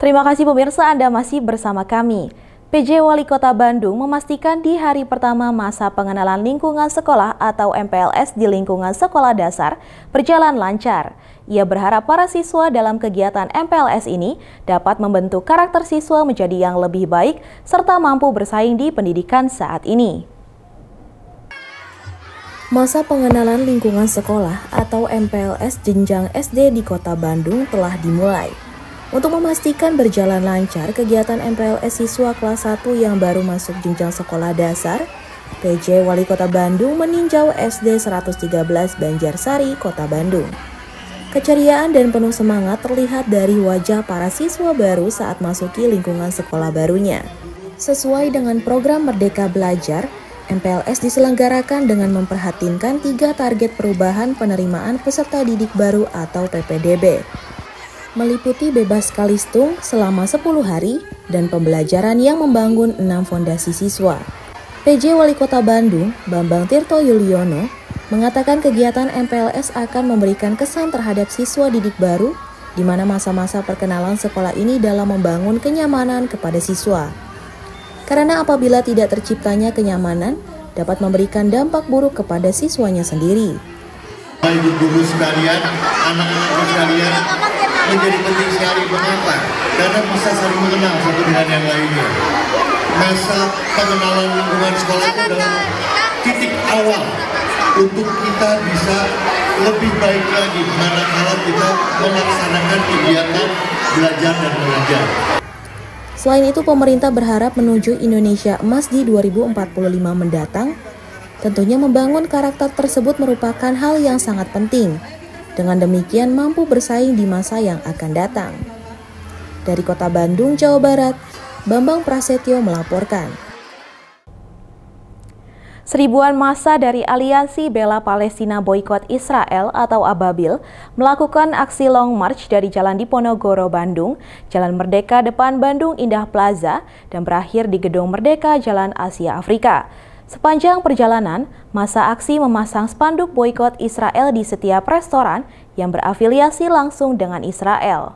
Terima kasih pemirsa, Anda masih bersama kami. PJ Wali Kota Bandung memastikan di hari pertama masa pengenalan lingkungan sekolah atau MPLS di lingkungan sekolah dasar berjalan lancar. Ia berharap para siswa dalam kegiatan MPLS ini dapat membentuk karakter siswa menjadi yang lebih baik serta mampu bersaing di pendidikan saat ini. Masa pengenalan lingkungan sekolah atau MPLS jenjang SD di Kota Bandung telah dimulai. Untuk memastikan berjalan lancar kegiatan MPLS siswa kelas 1 yang baru masuk jenjang sekolah dasar, PJ Wali Kota Bandung meninjau SD 113 Banjarsari, Kota Bandung. Keceriaan dan penuh semangat terlihat dari wajah para siswa baru saat masuki lingkungan sekolah barunya. Sesuai dengan program Merdeka Belajar, MPLS diselenggarakan dengan memperhatikan 3 target perubahan penerimaan peserta didik baru atau PPDB. Meliputi bebas kalistung selama 10 hari dan pembelajaran yang membangun 6 fondasi siswa. PJ Wali Kota Bandung, Bambang Tirto Yuliono, mengatakan kegiatan MPLS akan memberikan kesan terhadap siswa didik baru, di mana masa-masa perkenalan sekolah ini dalam membangun kenyamanan kepada siswa. Karena apabila tidak terciptanya kenyamanan, dapat memberikan dampak buruk kepada siswanya sendiri. Ibu guru sekalian, anak-anak sekalian, menjadi penting sekali. Mengapa? Karena bisa saling mengenal satu dengan yang lainnya. Masa pengenalan lingkungan sekolah itu adalah titik awal untuk kita bisa lebih baik lagi manakala kita melaksanakan kegiatan belajar dan mengajar. Selain itu, pemerintah berharap menuju Indonesia Emas di 2045 mendatang. Tentunya membangun karakter tersebut merupakan hal yang sangat penting. Dengan demikian mampu bersaing di masa yang akan datang. Dari Kota Bandung, Jawa Barat, Bambang Prasetyo melaporkan. Seribuan massa dari Aliansi Bela Palestina Boykot Israel atau ABABIL melakukan aksi Long March dari Jalan Diponegoro, Bandung, Jalan Merdeka depan Bandung Indah Plaza, dan berakhir di Gedung Merdeka Jalan Asia Afrika. Sepanjang perjalanan, massa aksi memasang spanduk boykot Israel di setiap restoran yang berafiliasi langsung dengan Israel.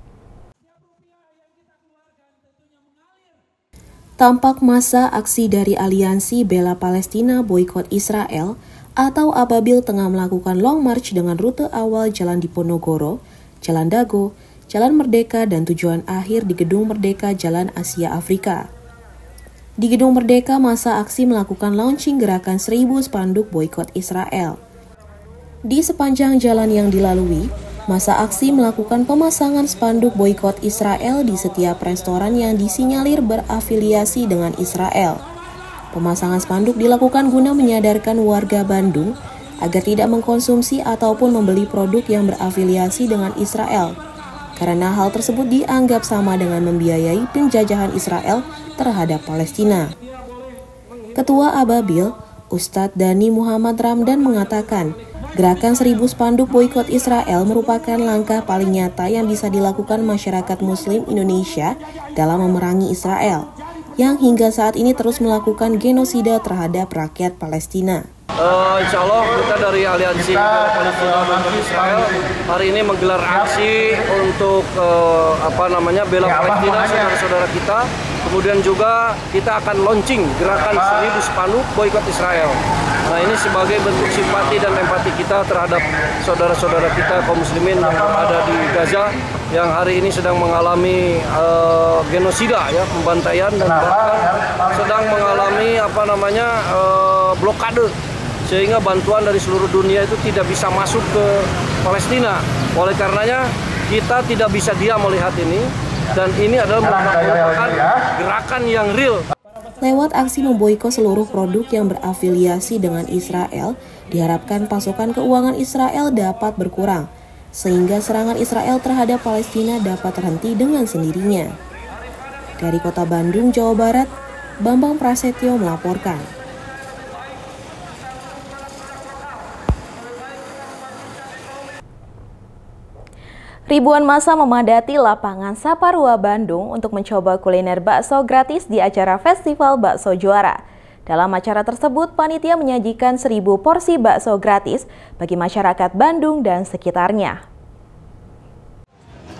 Tampak massa aksi dari Aliansi Bela Palestina Boykot Israel atau ABABIL tengah melakukan long march dengan rute awal Jalan Diponegoro, Jalan Dago, Jalan Merdeka, dan tujuan akhir di Gedung Merdeka Jalan Asia Afrika. Di Gedung Merdeka, massa aksi melakukan launching gerakan 1000 spanduk boykot Israel. Di sepanjang jalan yang dilalui, massa aksi melakukan pemasangan spanduk boykot Israel di setiap restoran yang disinyalir berafiliasi dengan Israel. Pemasangan spanduk dilakukan guna menyadarkan warga Bandung agar tidak mengkonsumsi ataupun membeli produk yang berafiliasi dengan Israel, karena hal tersebut dianggap sama dengan membiayai penjajahan Israel terhadap Palestina. Ketua ABABIL, Ustadz Dhani Muhammad Ramdan mengatakan, gerakan 1000 spanduk boykot Israel merupakan langkah paling nyata yang bisa dilakukan masyarakat Muslim Indonesia dalam memerangi Israel, yang hingga saat ini terus melakukan genosida terhadap rakyat Palestina. Insya Allah kita dari Aliansi Palestina Boykot Israel hari ini menggelar aksi untuk bela Palestina, saudara-saudara kita. Kemudian juga kita akan launching gerakan 1000 spanduk boykot Israel. Nah, ini sebagai bentuk simpati dan empati kita terhadap saudara-saudara kita kaum muslimin yang ada di Gaza yang hari ini sedang mengalami genosida, ya, pembantaian, dan bahkan sedang mengalami blokade, sehingga bantuan dari seluruh dunia itu tidak bisa masuk ke Palestina. Oleh karenanya kita tidak bisa diam melihat ini, dan ini adalah merupakan gerakan yang real. Lewat aksi memboikot seluruh produk yang berafiliasi dengan Israel, diharapkan pasokan keuangan Israel dapat berkurang, sehingga serangan Israel terhadap Palestina dapat terhenti dengan sendirinya. Dari Kota Bandung, Jawa Barat, Bambang Prasetyo melaporkan. Ribuan massa memadati lapangan Saparua Bandung untuk mencoba kuliner bakso gratis di acara Festival Bakso Juara. Dalam acara tersebut, panitia menyajikan 1000 porsi bakso gratis bagi masyarakat Bandung dan sekitarnya.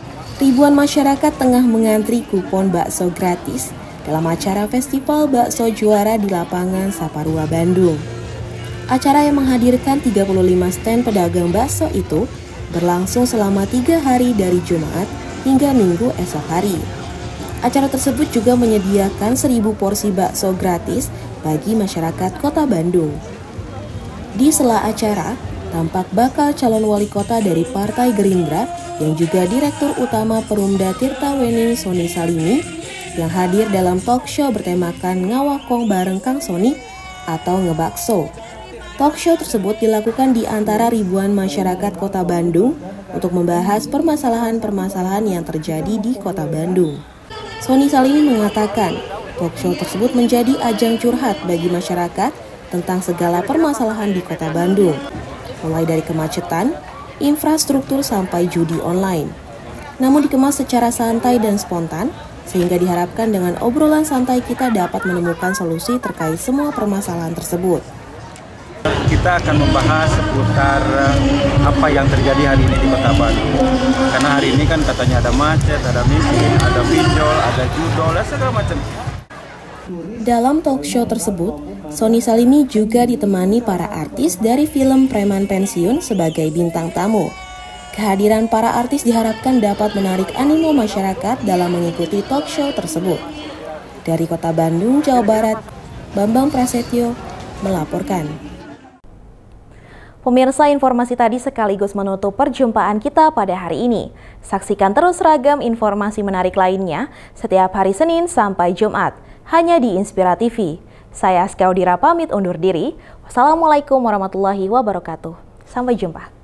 ribuan masyarakat tengah mengantri kupon bakso gratis dalam acara Festival Bakso Juara di lapangan Saparua, Bandung. Acara yang menghadirkan 35 stand pedagang bakso itu berlangsung selama 3 hari dari Jumat hingga Minggu esok hari. Acara tersebut juga menyediakan 1.000 porsi bakso gratis bagi masyarakat Kota Bandung. Di sela acara, tampak bakal calon wali kota dari Partai Gerindra yang juga Direktur Utama Perumda Tirta Wening Sony Salimi yang hadir dalam talk show bertemakan Ngawakong bareng Kang Sony atau Ngebakso. Talk show tersebut dilakukan di antara ribuan masyarakat Kota Bandung untuk membahas permasalahan-permasalahan yang terjadi di Kota Bandung. Sony Salimi mengatakan, talk show tersebut menjadi ajang curhat bagi masyarakat tentang segala permasalahan di Kota Bandung, mulai dari kemacetan, infrastruktur sampai judi online. Namun dikemas secara santai dan spontan, sehingga diharapkan dengan obrolan santai kita dapat menemukan solusi terkait semua permasalahan tersebut. Kita akan membahas seputar apa yang terjadi hari ini di Kota Bandung. Karena hari ini kan katanya ada macet, ada miskin, ada pinjol, ada judol, segala macam. Dalam talk show tersebut, Sony Salimi juga ditemani para artis dari film Preman Pensiun sebagai bintang tamu. Kehadiran para artis diharapkan dapat menarik animo masyarakat dalam mengikuti talk show tersebut. Dari Kota Bandung, Jawa Barat, Bambang Prasetyo melaporkan. Pemirsa, informasi tadi sekaligus menutup perjumpaan kita pada hari ini. Saksikan terus ragam informasi menarik lainnya setiap hari Senin sampai Jumat, hanya di Inspira TV. Saya Aska Udira pamit undur diri. Wassalamualaikum warahmatullahi wabarakatuh. Sampai jumpa.